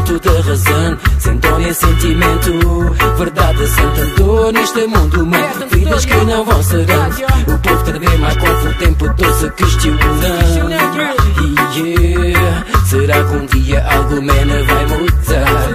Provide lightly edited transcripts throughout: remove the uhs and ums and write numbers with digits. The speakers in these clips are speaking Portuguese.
ponto de razão, sem dó nem sentimento. Verdade santa dor neste mundo humano, vidas que não vão serão. O povo cada vez mais com o tempo todo se questionando. Yeah, será que um dia algo menos vai mudar?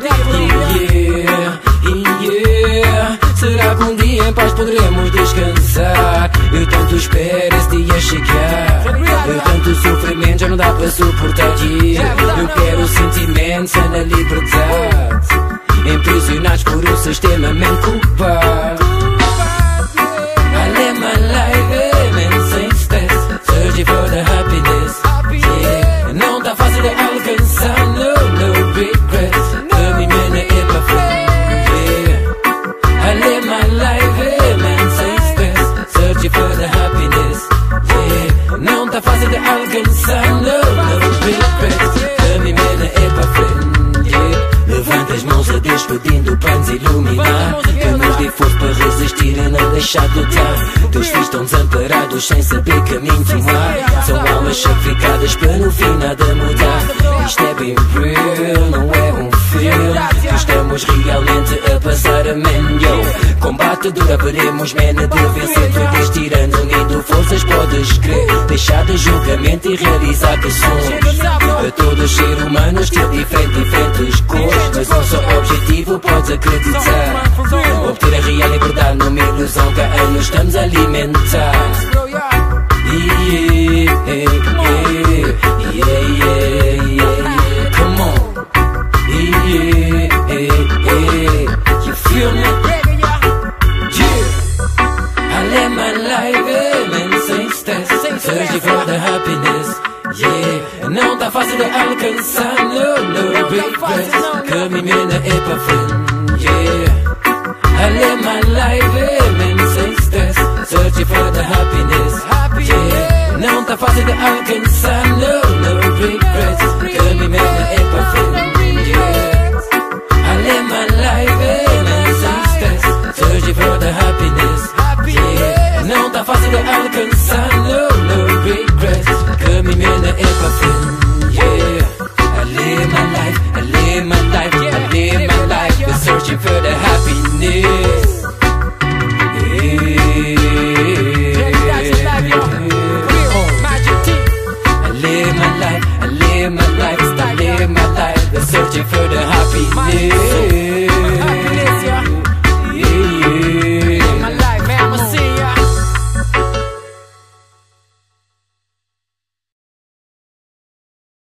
Yeah, será que um dia em paz poderemos descansar? Eu tanto espero esse dia chegar. Eu tanto sofrimento já não dá para suportar. Eu quero sentimentos na liberdade, imprisionados por um sistema mente culpado. I live my life man, sem stress, searching for the happiness. Yeah, não tá fácil de alcançar, no regrets. Caminhando é pra frente. Yeah, I live my life man, sem stress, searching for the happiness. Yeah, não tá fácil de alcançar, no regrets. Caminhando é pra frente. Yeah, levanta as mãos a Deus pedindo para nos iluminar, que nos dê força para resistir e não deixar de lutar. Teus filhos estão desamparados sem saber caminho tomar. São almas sacrificadas para no fim nada mudar. Isto é bem real, não é um filme, que estamos realmente a passar a melhor. Combate dura, veremos mena de vencer. Todos tirando, unindo forças, podes crer. Deixar de julgamento e realizar que somos a todos seres humanos que diferentes cores, mas um só objetivo podes acreditar. Obter a real liberdade numa ilusão que há anos estamos a alimentar. Come on. You feel me? Yeah. I live my life man, sem stress, searching for the happiness. Yeah, não tá fácil de alcançar, no regrets. Caminhando é pra frente. Yeah, I live my life man, sem stress, searching for the happiness. Yeah, não tá fácil de alcançar, no regrets. Caminhando é pra frente. Yeah, I live my life man, sem stress, searching for the happiness. Yeah, não tá fácil de alcançar, no regrets. Caminhando é pra frente. Yeah, I live my life, I live my life, I live my life, searching for the happiness. I live my life, searching for the happiness.